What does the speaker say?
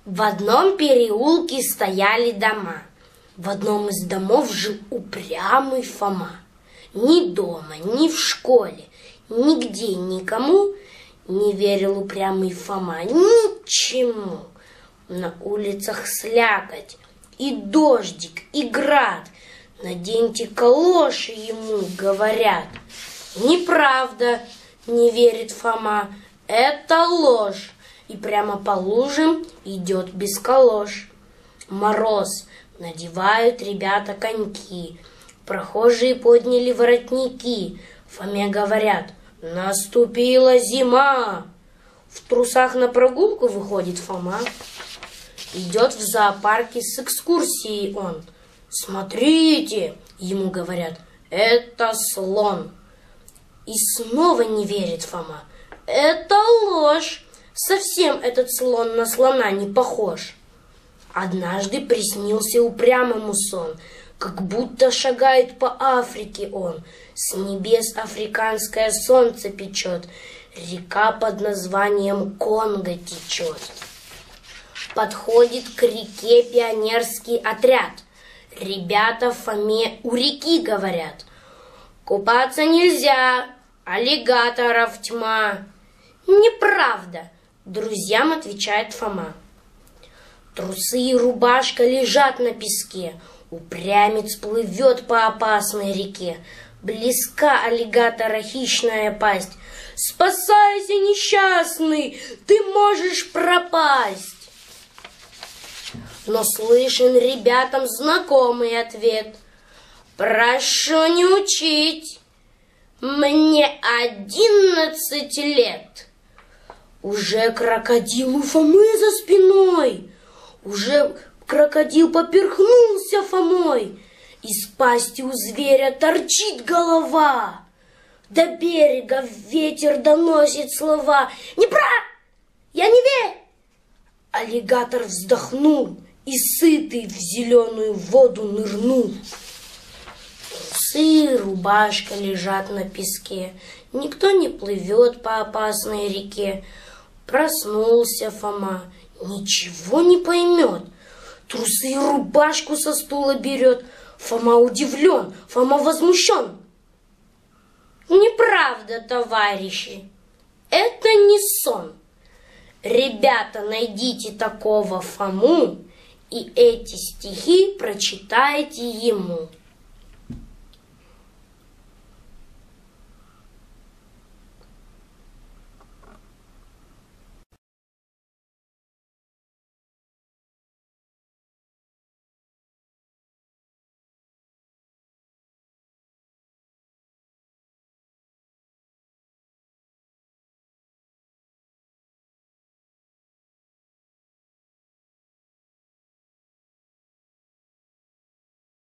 В одном переулке стояли дома. В одном из домов жил упрямый Фома. Ни дома, ни в школе, нигде никому не верил упрямый Фома. Ничему. На улицах слякоть, и дождик, и град. Наденьте калоши, ему говорят. Неправда, не верит Фома, это ложь. И прямо по лужам идет без калош. Мороз, надевают ребята коньки. Прохожие подняли воротники. Фоме говорят: наступила зима. В трусах на прогулку выходит Фома. Идет в зоопарке с экскурсией он. Смотрите, ему говорят, это слон. И снова не верит Фома. Это ложь. Совсем этот слон на слона не похож. Однажды приснился упрямому сон, как будто шагает по Африке он. С небес африканское солнце печет, река под названием Конго течет. Подходит к реке пионерский отряд. Ребята Фоме у реки говорят: купаться нельзя, аллигаторов тьма. Неправда, друзьям отвечает Фома. Трусы и рубашка лежат на песке. Упрямец плывет по опасной реке. Близка аллигатора хищная пасть. Спасайся, несчастный, ты можешь пропасть. Но слышен ребятам знакомый ответ: прошу не учить, мне 11 лет. Уже крокодил у Фомы за спиной, уже крокодил поперхнулся Фомой. Из пасти у зверя торчит голова. До берега ветер доносит слова: я не верю. Аллигатор вздохнул и сытый в зеленую воду нырнул. Трусы, рубашка лежат на песке. Никто не плывет по опасной реке. Проснулся Фома, ничего не поймет. Трусы и рубашку со стула берет. Фома удивлен, Фома возмущен. Неправда, товарищи, это не сон. Ребята, найдите такого Фому и эти стихи прочитайте ему.